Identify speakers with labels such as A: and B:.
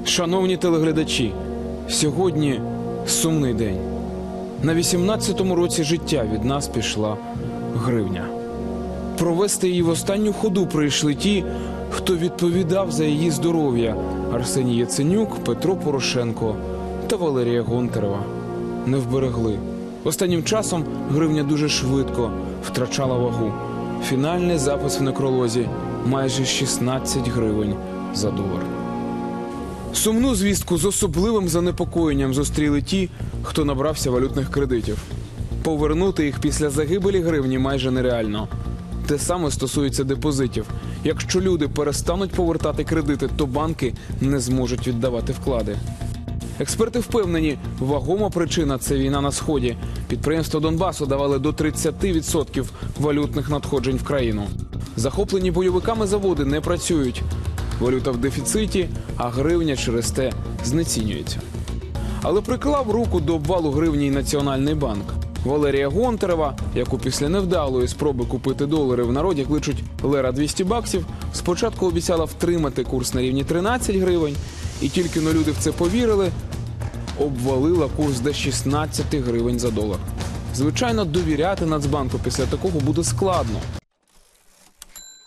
A: Шановні телеглядачі, сьогодні сумний день. На 18-му році життя від нас пішла гривня. Провести її в останню ходу прийшли ті, хто відповідав за її здоров'я – Арсеній Яценюк, Петро Порошенко та Валерія Гонтарева. Не вберегли. Останнім часом гривня дуже швидко втрачала вагу. Фінальний запис в некролозі – майже 16 гривень за долар. Сумну звістку з особливим занепокоєнням зустріли ті, хто набрався валютних кредитів. Повернути їх після загибелі гривні майже нереально. Те саме стосується депозитів. Якщо люди перестануть повертати кредити, то банки не зможуть віддавати вклади. Експерти впевнені, вагома причина – це війна на Сході. Підприємства Донбасу давали до 30% валютних надходжень в країну. Захоплені бойовиками заводи не працюють. Валюта в дефіциті, а гривня через те знецінюється. Але приклав руку до обвалу гривні і Національний банк. Валерія Гонтарева, яку після невдалої спроби купити долари в народі кличуть «Лера 200 баксів», спочатку обіцяла втримати курс на рівні 13 гривень, і тільки но люди в це повірили, обвалила курс до 16 гривень за долар. Звичайно, довіряти Нацбанку після такого буде складно.